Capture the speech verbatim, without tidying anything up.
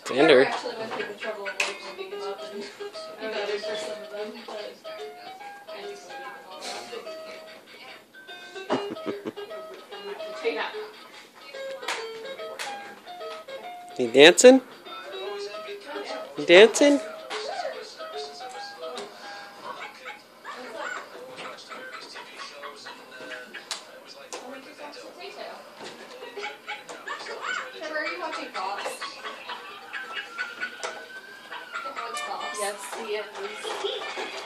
Xander. Actually went through the trouble of like looking them up and be better for some of them, but I used to leave all that. Take that. You dancing? You dancing? Trevor, are you watching Fox? Yes, he is.